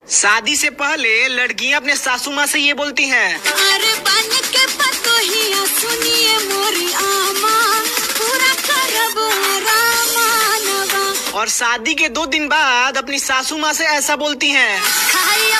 शादी से पहले लड़कियां अपने सासू माँ से ये बोलती हैं, अरे बन के पतोहिया सुनिए मोरी आमा, पूरा करब रामानवा। और शादी के 2 दिन बाद अपनी सासू माँ से ऐसा बोलती हैं, खाया